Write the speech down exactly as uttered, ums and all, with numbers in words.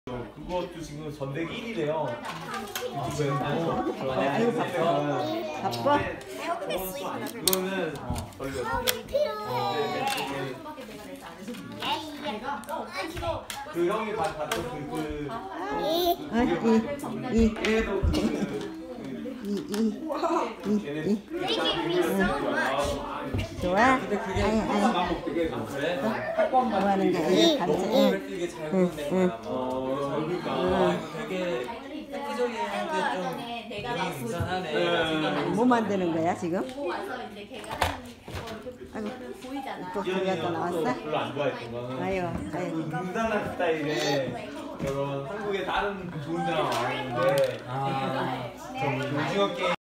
그것도 지금 전백 일 위래요. 유튜브에. 아이고 바빠. 바빠? 그거는 걸려. 그 형이 봤던 그 그 이, 걔도 그 이, 이, 이, 이. 좋아? 근데 그게 아니, 아니. 아, 그래? 좋아하는 게 감사. 응. 이게 잘 구현된 거야. 어, 그러니까. 아, 이거 되게 획기적인데 좀 되게 인산하네. 뭐 만드는 거야 지금? 아이고 보이잖아. 또 거기가 또 나왔어? 별로 안 좋아했던 거는 아유, 아유. 그 음산한 스타일의 이런 한국의 다른 좋은 드라마 많았는데 아. 좀 오징어 게임